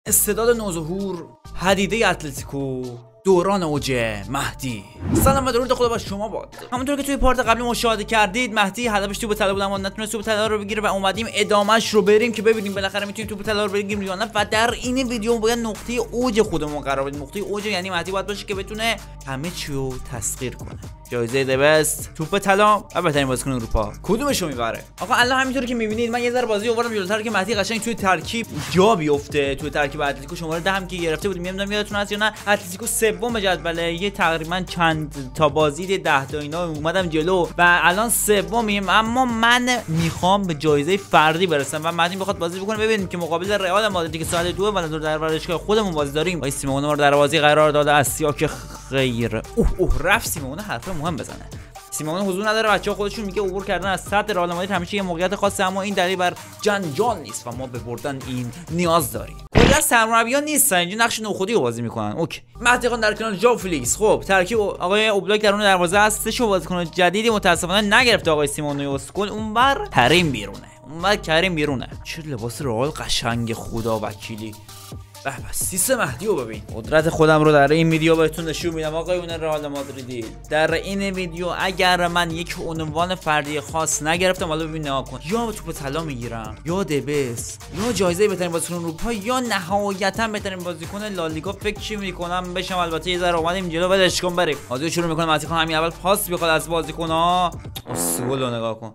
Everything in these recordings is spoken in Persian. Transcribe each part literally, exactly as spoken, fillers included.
استعداد نوظهور پدیده اتلتیکو دوران اوج مهدی. سلام و درود خدا با شما باد. همونطور که توی پارت قبلی مشاهده کردید مهدی هدفش توپ طلا بود اما نتونست توپ طلا رو بگیره و اومدیم ادامهش رو بریم که ببینیم بالاخره میتونیم توپ طلا رو بگیریم یا نه. و در این ویدیو باید نقطه اوج خودمون قرار بدیم. نقطه اوج یعنی مهدی باید باشه که بتونه همه چی رو تسخیر کنه. جایزه دبست، توپ طلا و بهترین بازیکن اروپا کدومش رو میبره؟ آقا الان همینطوری که میبینید من یه ذره بازی آوردم جلوتر که مهدی قشنگ توی ترکیب جا بیفته. توی ترکیب اتلتیکو شماره ده هم که گرفته بودیم، نمیدونم یادتون هست یا نه، اتلتیکو سوم جدوله، یه تقریبا چند تا بازی ده تا اینا اومدم جلو و الان سومیم. اما من میخوام به جایزه فردی برسم و مهدی میخواد بازی بکنه. ببینیم که مقابل رئال مادرید که ساعت دو و در ورزشگاه خودمون بازی داریم، آقای سیمونه رو در بازی قرار داده است یا که خیر. اوه اوه رفت سیمونه حرف مهم بزنه. سیمونه حضور نداره، بچه‌ها خودشون میگه عبور کردن از سطح رئال مادرید همیشه یه موقعیت خاصه، اما این دلیل بر جنجال نیست و ما به بردن این نیاز داریم. کلا سرمربیان نیستن، اینجا نقش نوخودی رو بازی میکنن. اوکی. مهدی خان در کنار ژائو فلیکس. خب ترکیب آقای اوبلاک درون دروازه است. سه بازیکن جدیدی متاسفانه نگرفته آقای سیمونه اسکول. اونور کریم بیرونه. اونور کریم بیرونه. چه لباس رئال قشنگ خدا وکیلی. به به سیس مهدی رو ببین. قدرت خودم رو در این ویدیو بهتون نشون میدم آقایون رئال مادریدی. در این ویدیو اگر من یک عنوان فردی خاص نگرفتم، حالا ببین نگاه کن، یا توپ طلا میگیرم یا دبس یا جایزه بهترین بازیکن اروپا یا نهایتا بهترین بازیکن لالیگا. فکر میکنم بشم. البته یه ذره اومدیم جلو، ولش کن بریم. بازی شروع میکنه. مهدی خان همین اول پاس میخواد از بازیکن‌ها. اسکول رو نگاه کن.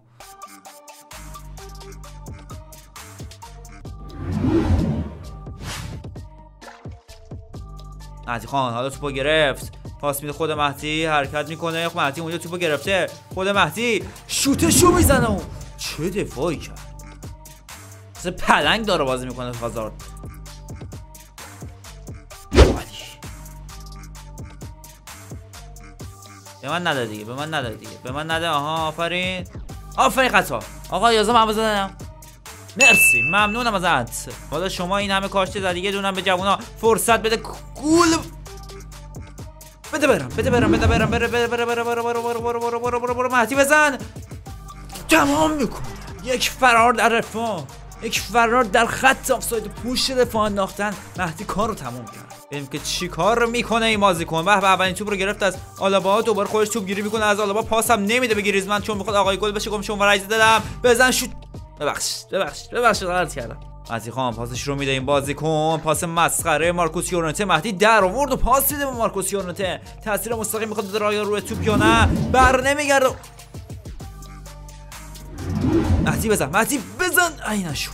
مهدی خان حالا توپو گرفت، پاس میده خود مهدی، حرکت میکنه. خب مهدی اونجا توپو گرفته، خود مهدی شوتشو میزنه. اون چه دفاعی کرد، مثل پلنگ داره بازی میکنه هازارد. به من نده دیگه، به من نده دیگه، به من نده. آها آفرین آفرین قطعا. آقا یازده من بزنم. مرسی ممنونم ازت. حالا شما این همه کاشته زدی، یه دونم به جوونا فرصت بده. گول بده برم بده برم بده برم بره بره بره بره بره بره بره بره بره بره بره بره مهدی بزن. تمام میکنه. یک فرار در دفاع، یک فرار در خط آفساید، پوش دفاع انداختن. مهدی کارو تموم کرد. ببینیم که چی کار میکنه این بازیکن. به به اولین توپ رو گرفت از آلابا، دوباره خودش توپ گیری میکنه از آلابا، پاس هم نمیده به گریزمان چون میخواد آقای گل بشه. گم شو ورایز دادم. بزن شوت. ببخشید ببخشید ببخشید غلط کردم. مهدی خان پاسش رو میده این بازیکن، پاس مسخره مارکوس یورنته. مهدی در آورد و پاس میده به مارکوس یورنته. تاثیر مستقیم میخواد بده رایا روی توپ یا نه، بر نمیگرده. مهدی بزن مهدی بزن. ای نشد.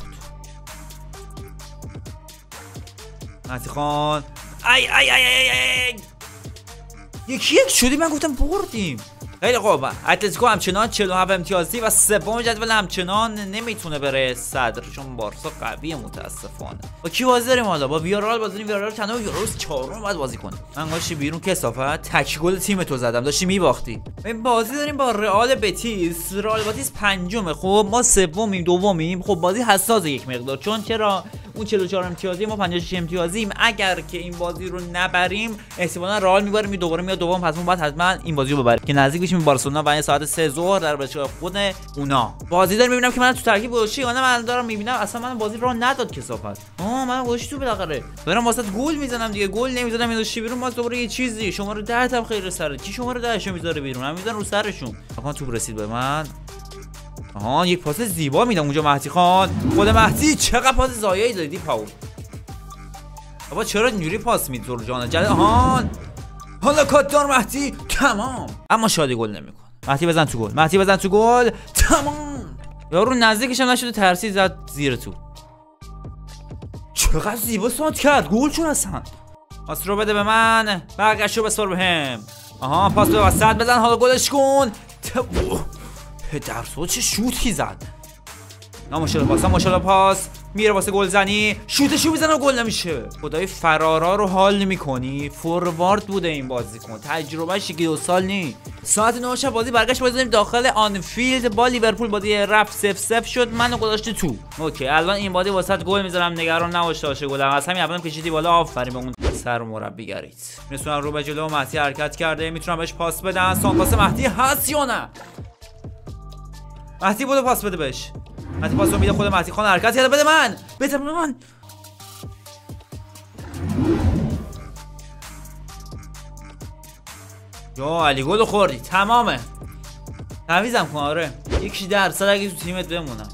مهدی خان ای ای ای ای ای یکی یک شدی. من گفتم بردیم. خیلی خوب. اتلتیکو همچنان چهل و هفت امتیازی و سوم جدول همچنان نمیتونه بره صدر چون بارسا قویه متاسفانه. با کی بازی داریم حالا؟ با ویارال بازی داریم. ویارال تنها یوروس چهارم باید بازی کنه. من گاشی بیرون کثافت تک گل تیم تو زدم، داشتی میباختی. این بازی داریم با رئال بتیس. رئال بتیس پنجمه، خب ما سومیم دومیم. خب بازی حساس یک مقدار، چون چرا اون چهل و چهار امتیازی ما پنجاه و شش امتیازیم. اگر که این بازی رو نبریم احتمالاً رئال میبره، می دوباره میاد دوم. پس ما باید حتما این بازی رو ببریم که نزدیک بشیم به بارسلونا و ساعت سه ظهر در ورزشگاه خود اونا بازی داریم. میبینم که من تو ترکیب گوشی انا من دارم میبینم اصلا من بازی رو نداد کثافت. آها من گوشی تو بالاخره دارم واسط گل میزنم دیگه، گل نمیزدم میذاشی بیرون. ما دوباره یه چیزی شماره ده تام خیر سره. کی شماره ده شو میذاره بیرون؟ هم میذارن رو سرشون. آها توپ رسید به من. آها یک پاس زیبا میدم اونجا مهدی خان. خود مهدی چقدر پاس ضایعی دادی پاول. بابا چرا اینجوری پاس میدی تو جان جد؟ آها حالا کاتدار مهدی تمام، اما شادی گل نمیکنه. مهدی بزن تو گل، مهدی بزن تو گل تمام. یارو نزدیکش هم نشده، ترسید زد زیر تو. چقدر زیبا سانت کرد، گل شد اصلا. پاس رو بده به من، برگشت رو بسپار بهم. آها پاس به وسط بزن، حالا گلش کن. پدر سو چه شوتی زد. نه ماشاءالله پاس، ماشاءالله پاس میره واسه گلزنی، شوتشو میزنه و گل نمیشه. خدای فرارا رو حال نمیکنی. فوروارد بوده این بازیکن، تجربهش یکی دو سال نی. ساعت نه شب بازی برگشت بازی داریم داخل آنفیلد با لیورپول. بازی رفت صفر صفر شد، منو گذاشته تو. اوکی الان این بازی واسط گل میذارم، نگران نباش تاشه گلم. از همین اولم کشیدی بالا، آفرین به اون سرمربیگریت. میتونم رو به جلو مهدی حرکت کرده، میتونم بهش پاس بدم. سان پاس مهدی هست یا نه؟ مهدی بودو پاس بده بهش. مهدی پاس رو میده خود مهدی خان حرکت کرده. بده من بده من یا علی گل خوردی تمامه. تعویضم کن. آره یکی درصد اگه تو تیمت بمونم.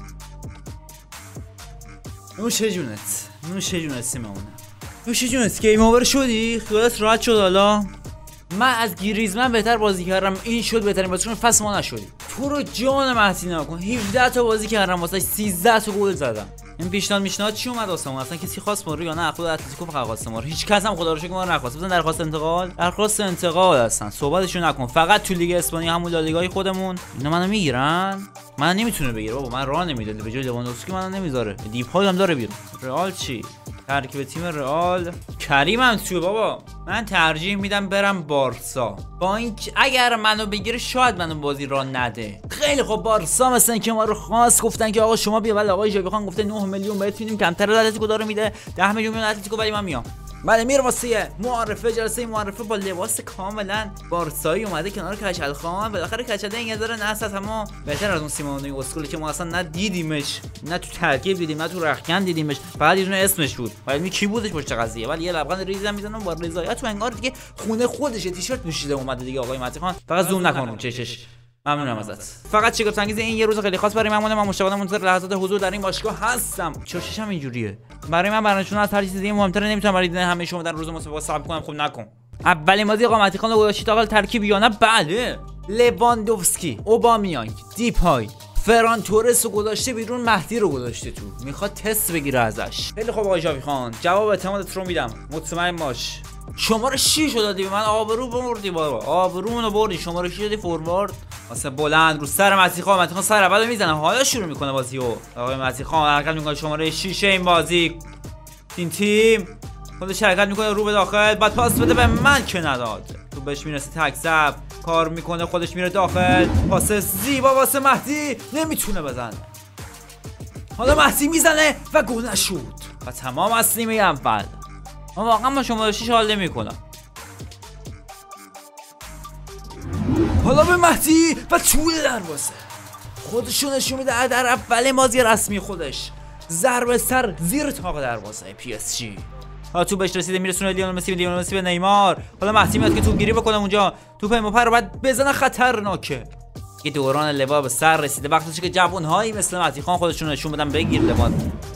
نوش جونت نوش جونت سیمونه. نوش جونت گیم اوور شدی. خیالت راحت شد. حالا من از گریزمن بهتر بازی کردم. این شد بهترین بازیکن فصل ما نشدی. تو رو جان مهدی نکن. هفده تا بازی کردم واسه سیزده تا گل زدم. این پیشنهاد میشناد چی اومد واسه ما؟ اصلا کسی خواست ما رو یا نه؟ خود اتلتیکو فقط خواست ما رو. هیچ کس هم خدا رو شکر ما رو نخواست. بزن درخواست انتقال. درخواست انتقال هستن. صحبتشو نکن. فقط تو لیگ اسپانیا همون لالیگای خودمون اینا منو میگیرن. من نمیتونه بگیره بابا. من راه نمیداد. به جای لواندوفسکی منو نمیذاره. دیپای هم داره بیرون. رئال چی؟ ترکیب تیم رئال کریم هم تو بابا. من ترجیح میدم برم بارسا. با این اگر منو بگیره شاید منو بازی را نده. خیلی خب بارسا مثلا که ما رو خاص گفتن که آقا شما بیا. ولی آقای ژاوی خان گفته نه میلیون بهت میدیم. کمتر از اتلتیکو داره میده. ده میلیون میاد اتلتیکو ولی من میام. بله میره واسه معرفه. جلسه معرفه با لباس کاملا بارسایی اومده کنار کچل خان. بالاخره کچل این یزاره ناس از همه بهتر از اون سیمونه اسکولی که ما اصلا نه دیدیمش نه تو ترکیب دیدیم نه تو رخکن دیدیمش. فقط یه دونه اسمش بود. ولی کی بودش پشت قضیه؟ ولی یه لبخند ریزم میزنم با رضایت. تو انگار دیگه خونه خودشه. تیشرت پوشیده اومده دیگه آقای مهدی خان. فقط زوم نکن چشش. ممنونم ازت. فقط شگفت انگیز این یه روز خیلی خاص برای من مونده. من مشتاق منتظر لحظات حضور در این باشگاه هستم. چرا چشم اینجوریه؟ برای من برنامه‌شون از هر چیز دیگه مهمتره. نمیتونم برای دیدن همه شما در روز مسابقه صبر کنم. خب نکن. اولین بازی آقا مهدی خان رو گذاشتید آقا ترکیب یا نه؟ بله. لواندوفسکی، اوبامیانگ، دیپای، فران تورس رو گذاشته بیرون. مهدی رو گذاشته تو. میخواد تست بگیره ازش. خیلی خوب آقای ژاوی خان. جواب اعتمادت رو میدم. مطمئن باش. شماره شش رو دادی به من. آبرو بردی بابا. آبرومونو بردی. شماره شش دادی فوروارد. واسه بلند رو سر مهدی خان. مهدی خان سر اولو میزنه. حالا شروع میکنه بازیو. آقای مهدی خان حرکت میکنه. شماره شش این بازی. این تیم خودش حرکت میکنه رو به داخل. بعد پاس بده به من که نداد. تو بهش میرسه تک زب. کار میکنه خودش میره داخل. پاس زیبا واسه مهدی. نمیتونه بزنه. حالا مهدی میزنه و گل نشد. و تمام از نیمه اول. من واقعا با شماره شش حال نمیکنم. حالا به مهدی و طول دروازه خودشو نشون میده در اول بازی رسمی خودش. ضربه سر زیر طاق دروازه پی اس جی. حالا تو بهش رسیده میرسونه لیونل مسی. لیونل مسی به نیمار. حالا مهدی میاد که توپ گیری بکنه اونجا. توپ مپر رو بعد بزنه. خطرناکه. یه دوران لوا به سر رسیده. وقتشه که جوانهایی مثل مهدی خان خودشون نشون بدن. بگیر لوا.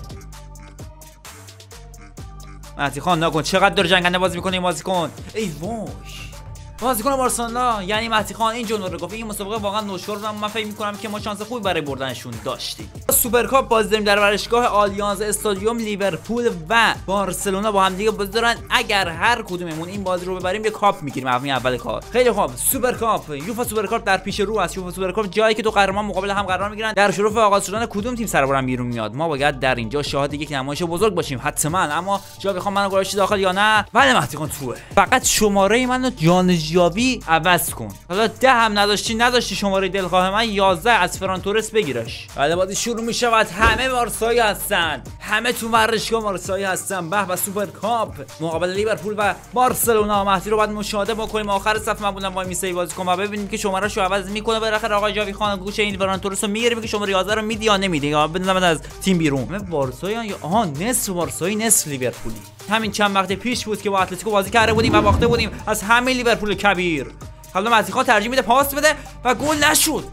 مهدی خان نکن. چقدر داره جنگنده بازی میکنه این بازیکن. ای وای. بازیکن بارسلونا یعنی مهدی خان این جمله رو گفت. این مسابقه واقعا نوشور بود. من فکر می‌کنم که ما شانس خوبی برای بردنشون داشتیم. سوپرکاپ بازی داریم در ورزشگاه آلیانز استادیوم. لیورپول و بارسلونا با هم دیگه بازی دارن. اگر هر کدوممون این بازی رو ببریم یه کاپ میگیریم همین اول کار. خیلی خوب. سوپرکاپ یوفا سوپرکاپ در پیش رو است. یوفا سوپرکاپ جایی که دو قهرمان مقابل هم قرار میگیرن. در شرف آغاز شدن کدوم تیم سربرم بیرون میاد. ما باید در اینجا شاهد یک نمایش بزرگ باشیم حتما. اما جا بخوام منو گذاشتی داخل یا نه؟ بله مهدی خان توه. فقط شماره منو جان ژاوی عوض کن. حالا ده هم نداشتی نداشتی شماره دلخواه من یازده از فران تورس بگیرش. بله بازی شروع می شود. همه بارسایی هستن. همه تو ورزشگاه بارسایی هستن. به به سوپرکاپ مقابل لیورپول و بارسلونا. مهدی رو بعد مشاهده بکنیم. آخر صف من بودم وای میسه بازیکن و ببینیم که شماره شو عوض میکنه. بالاخره آقای ژاوی خان گوشه این فران تورس رو میگیره که شماره یازده رو میدی یا نمیدی یا بدونم از تیم بیرون. همه بارسایی یا آها نصف بارسایی نصف لیورپولی. همین چند وقت پیش بود که با اتلتیکو بازی کرده بودیم و باخته بودیم از همه لیورپول کبیر. حالا مهدی خان ترجیح میده پاس بده و گل نشد.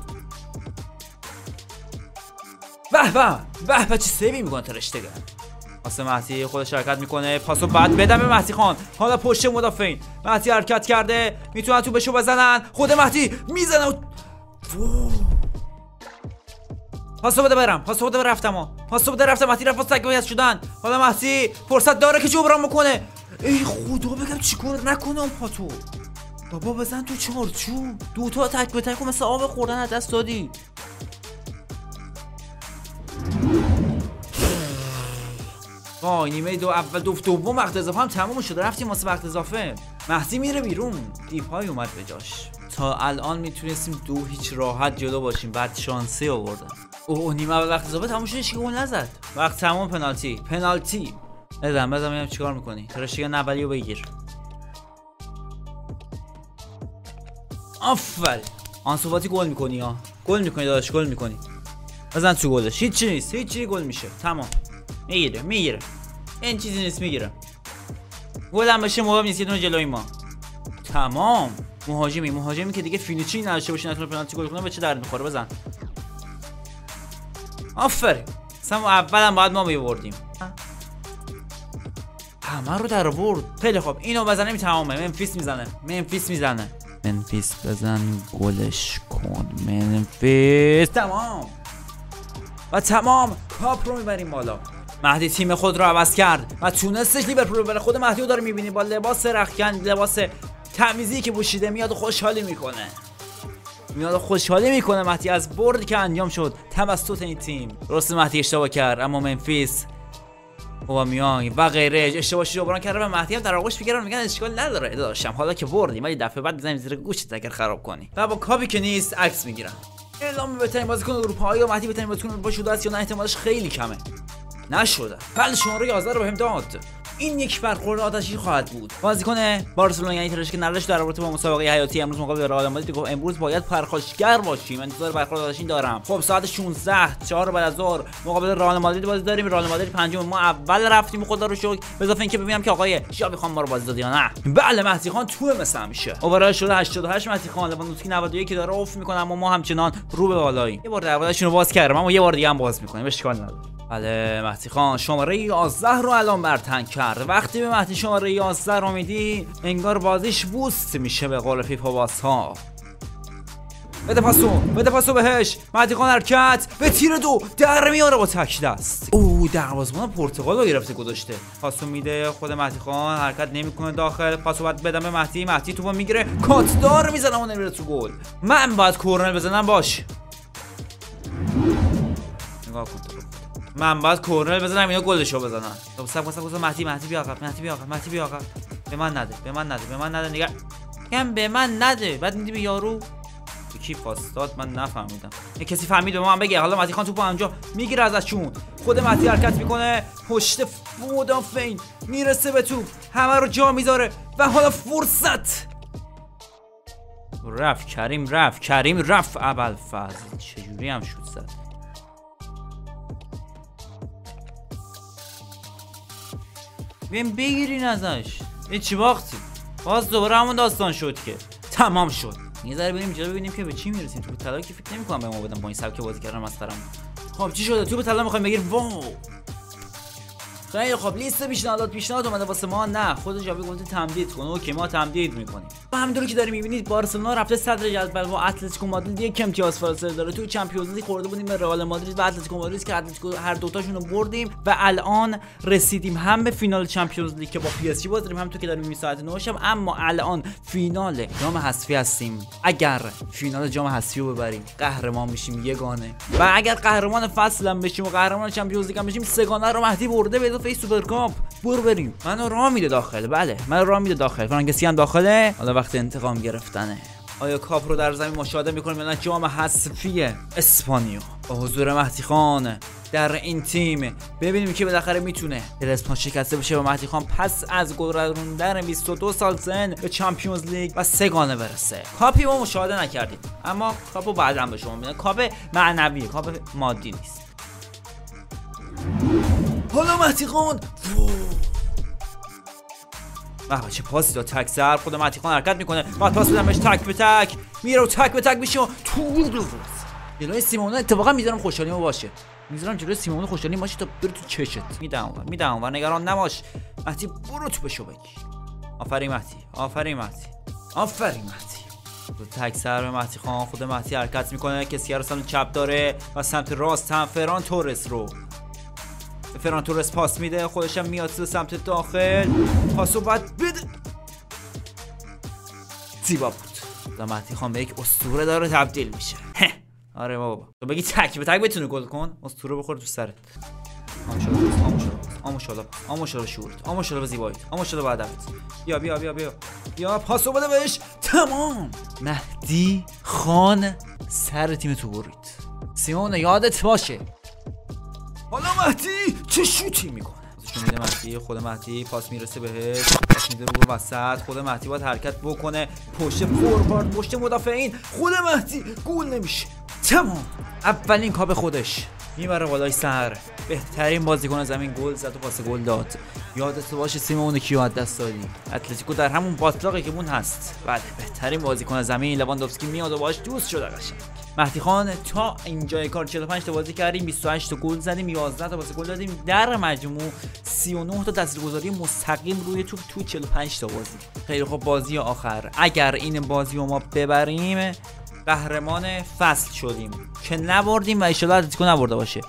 به به به به چه سیوی میکنه ترشتگن. واسه مهدی خودش حرکت میکنه. پاسو بعد بدم به مهدی خان. حالا پشت مدافعین مهدی حرکت کرده. میتونن تو بشو بزنن. خود مهدی میزنه و... پاسو بده برم. پاسو بده رفتم. پاسو بده رفتم. مهدی رفت واسه تکمیل شدن. حالا مهدی فرصت داره که جبران بکنه. ای خدا بگم چیکار نکنه اون پاتو. بابا بزن تو چارچوب. دو تا تک به تک مثل آب خوردن از دست دادی. وای نیمه دو اول دو دوم وقت اضافه هم تموم شده. رفتیم واسه وقت اضافه. مهدی میره بیرون. دیپای اومد به جاش. تا الان میتونستیم دو هیچ راحت جلو باشیم. بعد شانسی آوردن. اوه نیمه اول وقت اضافه تموم شد. هیچ گل نزد. وقت تموم. پنالتی پنالتی بزن بزن ببینم چیکار میکنی. ترشتگن اولیو بگیر. آفرین. آنسو گل میکنی ها. گل میکنی داداش گل میکنی. بزن تو گلش. هیچ چیزی نیست. هیچ چیزی گل میشه. تمام. میگیره میگیره. این چیزی نیست میگیره. گل هم بشه مهم نیست. یه دونه جلوی ما. تمام. مهاجمی مهاجمی که دیگه فینیشینگ نداشته باشه نتونه پنالتی گل کنه به چه درد میخوره؟ بزن. آفرین. مثلا اولم باید ما میبردیم. همه رو در آورد. خیلی خوب اینو بزنه تمامه. منفیس میزنه. منفیس میزنه. منفیس بزن گلش کن. منفیس تمام. و تمام کاپ رو میبریم بالا. مهدی تیم خود رو عوض کرد و تونستش لیورپول ببره. خود مهدی رو داره میبینی با لباس رختکن، لباس تمیزی که پوشیده میاد و خوشحالی میکنه. میاد و خوشحالی میکنه مهدی از بردی که انجام شد توسط این تیم. درست مهدی اشتباه کرد اما منفیس اوبامیانگ و غیره اشتباهش رو جبران کرده و مهدی هم در آغوش میگیرن میگن اشکال نداره داشتم حالا که بردیم ولی دفعه بعد میزنیم زیر گوشت اگر خراب کنی. و با کاپی که نیست عکس میگیرن. اعلام بهترین بازیکن اروپایی و مهدی بهترین بازیکن اروپا شده است یا نه احتمالش خیلی کمه. نشده. بله شماره یازده رو بهم داد. این یک برخورد آتشی خواهد بود. بازیکن بارسلونا یعنی ترش که نرش در رابطه با مسابقه حیاتی امروز مقابل رئال مادرید گفت امروز باید پرخاشگر باشیم. انتظار برخورد آتشی دارم. خب ساعت شانزده چهار بعد از ظهر مقابل رئال مادرید بازی داریم. رئال مادرید پنجم ما اول رفتیم خدا رو شکر. به اضافه اینکه ببینم که آقای ژاوی خان ما رو بازی داد یا نه. بله مهدی خان تو مثل همیشه. اوورال شده هشتاد و هشت مهدی خان لواندوفسکی نود و یک داره اوف میکنه اما ما همچنان رو به بالاییم. یه بار دروازه‌شون رو باز کردم اما یه بار دیگه هم باز میکنیم. اشکال نداره. بله مهدی خان شماره یازده رو الان برتن کرد. وقتی به مهدی شماره یازده رو میدی انگار بازیش بوست میشه به قول فیفا باسها. بده پاسو بده پاسو بهش. مهدی خان حرکت به تیر دو در میاره با تک دست. او دروازه‌بان پرتغال رو گرفته گذاشته. پاسو میده خود مهدی خان حرکت نمیکنه داخل. پاسو بعد بدم به مهدی. مهدی توپو میگیره کاتدار میزنه اون نمیره تو گل. من باید کورنر بزنم باش. نگاه کن من باید کورنر بزنم اینا گلشو بزنن. خب سب سب مهدی مهدی بیا عقب مهدی بیا عقب مهدی بیا عقب. به من نده به من نده به من نده نگاه کم به من نده. بعد میدی به یارو به کی پاس داد من نفهمیدم. یه کسی فهمید به من بگه. حالا مهدی خان توپو اونجا میگیره ازشون. خود مهدی حرکت میکنه پشت مدافعین میرسه به توپ همه رو جا میذاره و حالا فرصت رفت کریم رفت کریم رفت ابوالفضل چجوری هم شوت زد. بیم بگیرین ازش. این چی وقتی باز دوباره همون داستان شد که تمام شد. یه ذره بریم جلو ببینیم که به چی میرسیم. توپ طلا که فکر نمی‌کنم به ما بدن با این سبک بازی کردن مسخره‌مون. خب چی شده توپ طلا می‌خوایم بگیر. واو خیلی خب لیست پیشنهادات پیشنهاد اومده واسه ما. نه خود ژاوی گفته تمدید کن. اوکی ما تمدید میکنیم. و همونطوری که داریم میبینید بارسلونا رفته صدر جدول با اتلتیکو مادرید یک امتیاز فاصله داره. تو چمپیونز لیگ خورده بودیم به رئال مادرید و اتلتیکو مادرید که اتلتیکو هر دوتاشون رو بردیم و الان رسیدیم هم به فینال چمپیونز لیگ که با پی اس جی باز داریم هم تو که داریم ساعت نه شب. اما الان فینال جام حذفی هستیم. اگر فینال جام حذفی رو ببریم قهرمان میشیم یگانه و اگر قهرمان فصل هم بشیم و قهرمان چمپیونز لیگ هم بشیم سگانه رو مهدی برده به اضافه سوپر کاپ. برو بریم. منو راه میده داخل. بله منو راه میده داخل. فرانکسی هم داخله. حالا وقت انتقام گرفتنه. آیا کاپ رو در زمین مشاهده میکنیم یا نه؟ جام حذفی اسپانیا با حضور مهدی خان در این تیم. ببینیم که بالاخره میتونه اسپان شکسته بشه و مهدی خان پس از گذروندن بیست و دو سال سن به چمپیونز لیگ و سگانه برسه. کاپی ما مشاهده نکردیم اما کاپو بعدا به شما میدن. کاپ معنوی کاپ مادی نیست. حالا مهدی خان بابا چه پاسی داد تک سر. خود مهدی خان حرکت میکنه بعد پاس بدم بهش تک به تک میره و تک به تک میشه تو جلوی سیمونه. اتفاقا میذارم خوشحالیمو باشه. میذارم جلوی سیمونه خوشحالی باشه تا بره تو چشت. میدم اون میدم اون نگران نباش مهدی برو تو بشو بگیر. آفرین مهدی آفرین مهدی آفرین مهدی. تک سر به مهدی خان. خود مهدی حرکت میکنه کسی رو سمت چپ داره و سمت راست هم فران تورس رو فران تورس پاس میده. خودش هم میاد سمت داخل پاسو بعد بده. زیبا بود. مهدی خان به یک اسطوره داره تبدیل میشه. آره بابا تو بگی تک به تک بتونه گل کن اسطوره بخوره تو سرت. آموشالا آموشالا آموشالا شورت آموشالا به زیباییت آموشالا به ادبت. بیا بیا بیا بیا بیا پاسو بده بهش. تمام. مهدی خان سر تیم تو برید. سیمون یادت باشه. حالا مهدی چه شوتی میکنه. ازشون میده مهدی. خود مهدی پاس میرسه بهش پاس میده رو وسط. خود مهدی باید حرکت بکنه پشت فوروارد پشت مدافعین. خود مهدی گول نمیشه. تمام. اولین کاپ خودش میبره بالای سر. بهترین بازیکن زمین گل زد و پاس گل داد. یادت باشه سیمون کیو از دست دادی. اتلتیکو در همون باطلاقی که مون هست. بله بهترین بازیکن زمین لواندوفسکی میاد و باهاش دوست شده قشنگ. مهدی خان تا اینجای کار چهل و پنج تا بازی کردیم، بیست و هشت تا گل زدیم، یازده تا پاس گل دادیم، در مجموع سی و نه تا تاثیرگذاری مستقیم روی توپ تو چهل و پنج تا بازی. خیلی خوب. بازی آخر اگر این بازی رو ما ببریم قهرمان فصل شدیم، که نبردیم و ان شاءالله اتلتیکو نبرده باشه.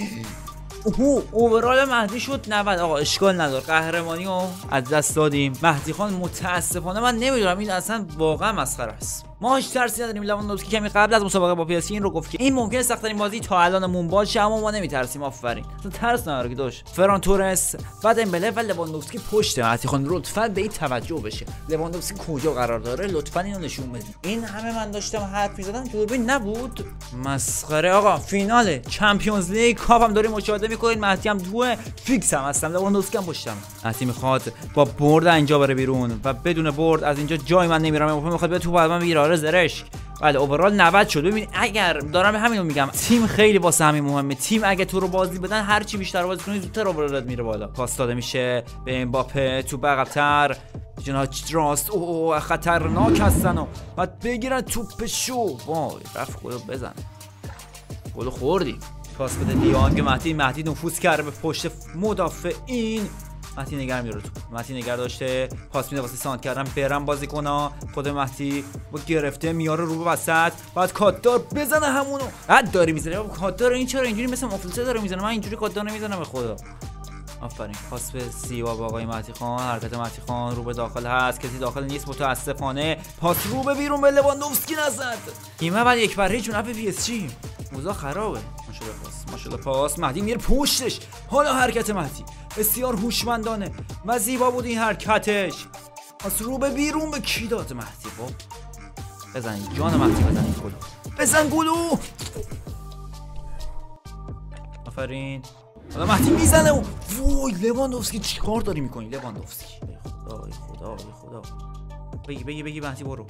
اوه اوورال مهدی شد نود. آقا اشکال نداره، قهرمانی رو از دست دادیم. مهدی خان متاسفانه من نمیدونم این اصلا واقعا مسخره است. ما هیچ ترسی نداریم. لواندوفسکی کمی قبل از مسابقه با پی اس جی این رو گفت که این ممکنه سخت‌ترین بازی تا الانمون باشه، اما ما نمیترسیم. آفرین، تو ترس نداره که داش. فران تورس و دمبله و لواندوفسکی پشت مهدی خان. لطفاً به این توجه بشه. لواندوفسکی کجا قرار داره؟ لطفاً اینو نشون بدید. این همه من داشتم حرف می‌زدم دوربین نبود. مسخره. آقا فینال چمپیونز لیگ کاپ هم داریم مشاهده می‌کنید. مهدی هم تو فیکس هم هستم، لواندوفسکی هم پشتم. مهدی می‌خواد با برد اینجا بره بیرون و بدون برد از اینجا جای من نمیرم. می‌خواد به توپ من بگیره. زرشک. بله اوورال نود شد. ببین اگر دارم همینو میگم، تیم خیلی واسه همین مهمه. تیم اگه تو رو بازی بدن، هر چی بیشتر بازی کنی زودتر اوورالت میره بالا. پاس داده میشه به امباپه تو بغل‌تر. جناچ راست. اوه خطرناک هستن و بعد بگیرن توپشو. وای رفت گل بزن. گل خوردیم. پاس بده دیانگ. مهدی مهدی نفوذ کرده به پشت مدافعین. مهدی نگرم میاره تو. مهدی نگار داشته، پاس میده واسه سانت کردن. برم بازیکن‌ها. خود مهدی با گرفته میاره رو به وسط. بعد کاتدار بزنه همونو. بعد داری میزنه. بابا کاتدار این چرا اینجوری مثل مفلسه داره میزنه؟ من اینجوری کاتدار نمیزنم به خدا. آفرین. پاس به سیوا با آقای مهدی خان. حرکت مهدی خان رو به داخل هست، کسی داخل نیست متاسفانه. پاس رو به بیرون به لواندوفسکی نزد. نیمه بعد یک بر هیچ اون اپ پی اس جی. اوضاع خرابه. ماشاءالله پاس. ماشاءالله پاس. مهدی میره پشتش. حالا حرکت مهدی بسیار هوشمندانه و زیبا بود این حرکتش. پاس رو به بیرون به کی داد؟ مهدی. با بزن جان مهدی، بزن گلو. بزن گلو. آفرین. حالا مهدی میزنه و وای لواندوفسکی چیکار داری میکنی لواندوفسکی؟ خدا خدا خدا. بگی بگی بگی مهدی برو.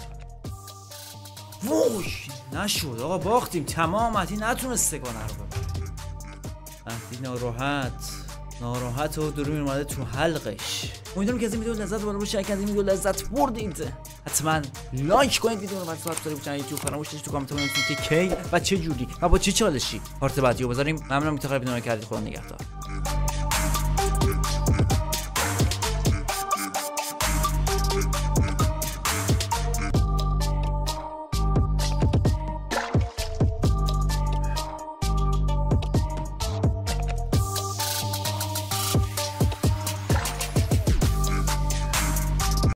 وای نشد آقا، باختیم تمام. مهدی نتونسته کنه رو. مهدی ناراحت ناراحت و درون اومده تو حلقش. امیدوارم که از این ویدیو لذت بردید باشید. که از این ویدیو لذت بردید حتما لایک کنید ویدیو رو، و سابسکرایب کنید یوتیوب. فراموش نکنید تو کامنت بنویسید که کی و چه جوری و با چه چالشی پارت بعدی رو بذاریم. ممنونم که تا آخر ویدیو رو کردید. خدا نگهدار.